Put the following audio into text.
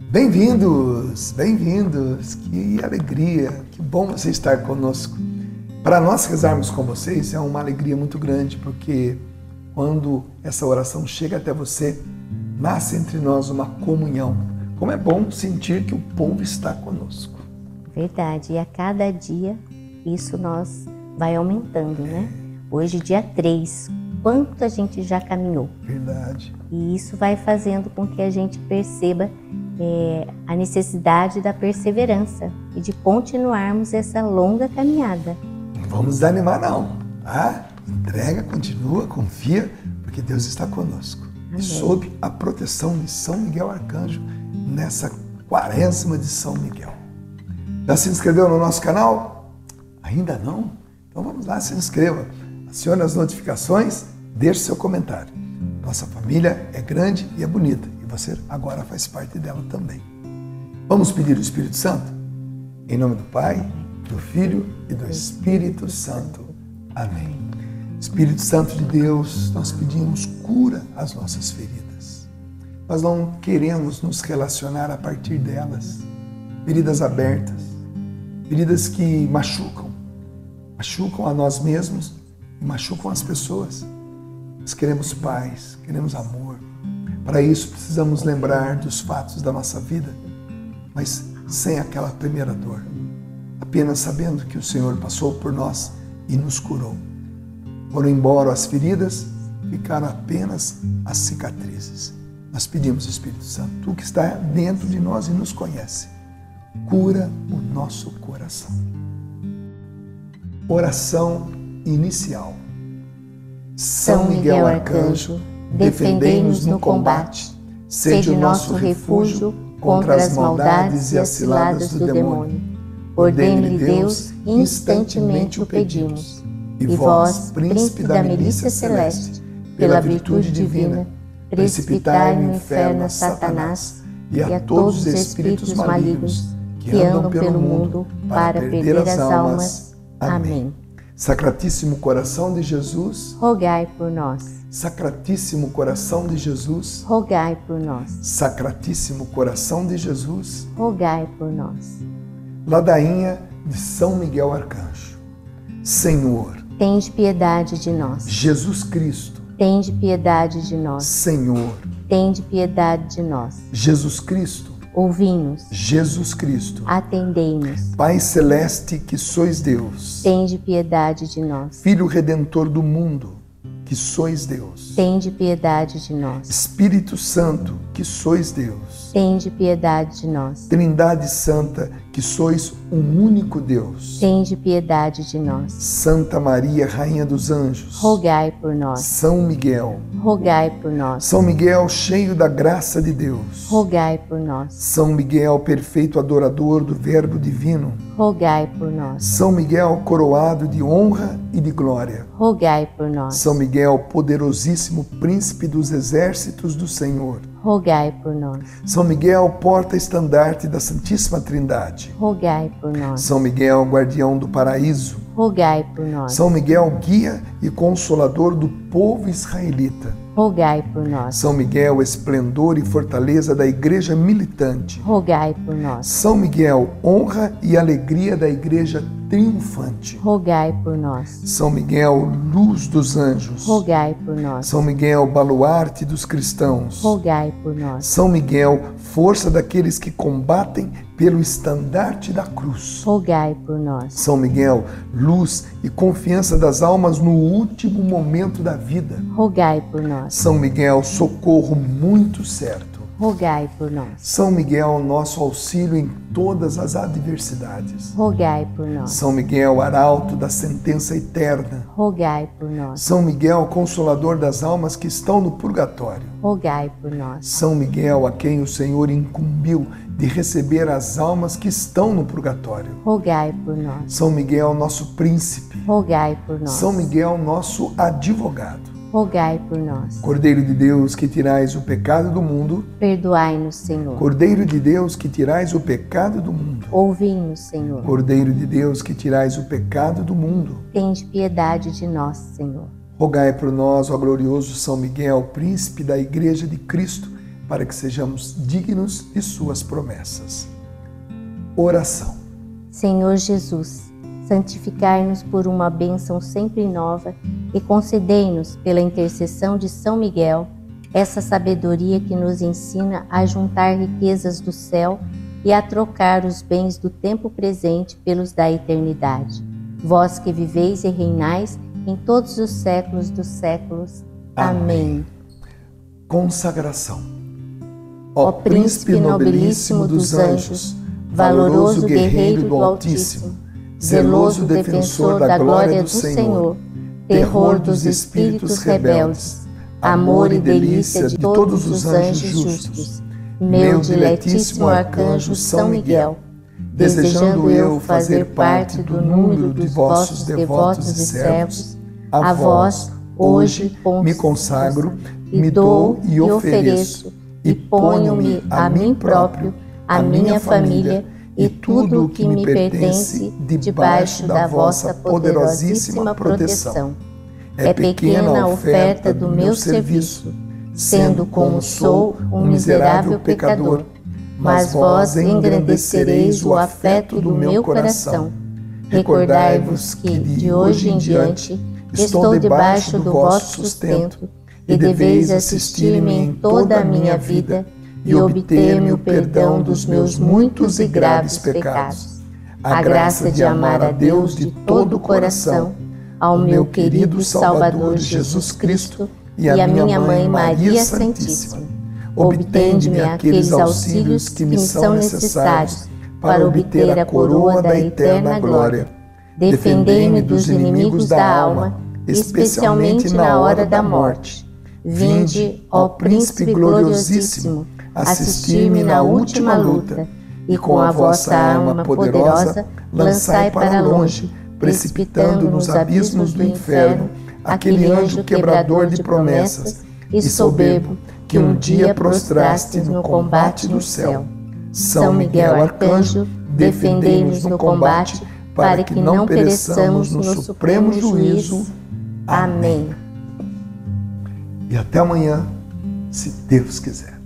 Bem-vindos, bem-vindos, que alegria, que bom você estar conosco. Para nós rezarmos com vocês é uma alegria muito grande, porque quando essa oração chega até você, nasce entre nós uma comunhão. Como é bom sentir que o povo está conosco. Verdade, e a cada dia isso nós vai aumentando, né? Hoje, dia 3, quanto a gente já caminhou. Verdade. E isso vai fazendo com que a gente perceba a necessidade da perseverança e de continuarmos essa longa caminhada. Não vamos desanimar não, tá? Entrega, continua, confia, porque Deus está conosco. Amém. E sob a proteção de São Miguel Arcanjo, nessa quaresma de São Miguel. Já se inscreveu no nosso canal? Ainda não? Então vamos lá, se inscreva. Acione as notificações, deixe seu comentário. Nossa família é grande e é bonita, e você agora faz parte dela também. Vamos pedir o Espírito Santo? Em nome do Pai, do Filho e do Espírito Santo. Amém. Espírito Santo de Deus, nós pedimos cura às nossas feridas. Nós não queremos nos relacionar a partir delas. Feridas abertas, feridas que machucam a nós mesmos e machucam as pessoas. Nós queremos paz, queremos amor. Para isso precisamos lembrar dos fatos da nossa vida, mas sem aquela primeira dor. Apenas sabendo que o Senhor passou por nós e nos curou. Foram embora as feridas, ficaram apenas as cicatrizes. Nós pedimos, Espírito Santo, Tu que está dentro de nós e nos conhece, cura o nosso coração. Oração inicial. São Miguel Arcanjo, defendei-nos no combate. Sede o nosso refúgio contra as maldades e as ciladas do demônio. Ordene-lhe Deus, instantemente o pedimos. E vós, príncipe da milícia celeste, pela virtude divina, precipitai no inferno a Satanás e a todos os espíritos malignos que andam pelo mundo para perder as almas. Amém. Sacratíssimo coração de Jesus, rogai por nós. Sacratíssimo coração de Jesus, rogai por nós. Sacratíssimo coração de Jesus, rogai por nós. Ladainha de São Miguel Arcanjo. Senhor, tende piedade de nós. Jesus Cristo, tende piedade de nós. Senhor, tende piedade de nós. Jesus Cristo, ouvi-nos. Jesus Cristo, atendei-nos. Pai celeste que sois Deus, tende piedade de nós. Filho redentor do mundo, que sois Deus, tende piedade de nós. Espírito Santo, que sois Deus, tende piedade de nós. Trindade Santa, que sois um único Deus, tende piedade de nós. Santa Maria, Rainha dos Anjos, rogai por nós. São Miguel, rogai por nós. São Miguel, cheio da graça de Deus, rogai por nós. São Miguel, perfeito adorador do Verbo Divino, rogai por nós. São Miguel, coroado de honra e de glória, rogai por nós. São Miguel, poderosíssimo príncipe dos exércitos do Senhor, rogai por nós. São Miguel, porta-estandarte da Santíssima Trindade, rogai por nós. São Miguel, guardião do paraíso, rogai por nós. São Miguel, guia e consolador do povo israelita, rogai por nós. São Miguel, esplendor e fortaleza da igreja militante, rogai por nós. São Miguel, honra e alegria da igreja triunfante, rogai por nós. São Miguel, luz dos anjos, rogai por nós. São Miguel, baluarte dos cristãos, rogai por nós. São Miguel, força daqueles que combatem pelo estandarte da cruz, rogai por nós. São Miguel, luz e confiança das almas no último momento da vida, rogai por nós. São Miguel, socorro muito certo, rogai por nós. São Miguel, nosso auxílio em todas as adversidades, rogai por nós. São Miguel, arauto da sentença eterna, rogai por nós. São Miguel, consolador das almas que estão no purgatório, rogai por nós. São Miguel, a quem o Senhor incumbiu de receber as almas que estão no purgatório, rogai por nós. São Miguel, nosso príncipe, rogai por nós. São Miguel, nosso advogado, rogai por nós. Cordeiro de Deus, que tirais o pecado do mundo, perdoai-nos, Senhor. Cordeiro de Deus, que tirais o pecado do mundo, ouvi-nos, Senhor. Cordeiro de Deus, que tirais o pecado do mundo, tende piedade de nós, Senhor. Rogai por nós, ó glorioso São Miguel, príncipe da Igreja de Cristo, para que sejamos dignos de suas promessas. Oração. Senhor Jesus, santificai-nos por uma bênção sempre nova e concedei-nos, pela intercessão de São Miguel, essa sabedoria que nos ensina a juntar riquezas do céu e a trocar os bens do tempo presente pelos da eternidade. Vós que viveis e reinais em todos os séculos dos séculos. Amém. Consagração. Ó Príncipe nobilíssimo dos anjos, valoroso guerreiro do Altíssimo, zeloso defensor da glória do Senhor, terror dos espíritos rebeldes, amor e delícia de todos os anjos justos, meu diletíssimo arcanjo São Miguel, desejando eu fazer parte do número de vossos devotos e servos, a vós, hoje, me consagro, me dou e ofereço, e ponho-me a mim próprio, a minha família e tudo o que me pertence debaixo da vossa poderosíssima proteção. É pequena a oferta do meu serviço, sendo como sou um miserável pecador, mas vós engrandecereis o afeto do meu coração. Recordai-vos que, de hoje em diante, estou debaixo do vosso sustento e deveis assistir-me em toda a minha vida e obter-me o perdão dos meus muitos e graves pecados. A graça de amar a Deus de todo o coração, ao meu querido Salvador Jesus Cristo e à minha Mãe Maria Santíssima. Obtende-me aqueles auxílios que me são necessários para obter a coroa da eterna glória. Defendei-me dos inimigos da alma, especialmente na hora da morte. Vinde, ó Príncipe gloriosíssimo, assistir-me na última luta, e com a vossa arma poderosa lançai para longe, precipitando nos abismos do inferno, aquele anjo quebrador de promessas e soberbo que um dia prostraste no combate do céu. São Miguel Arcanjo, defendei-nos no combate, para que não pereçamos no supremo juízo. Amém. E até amanhã, se Deus quiser.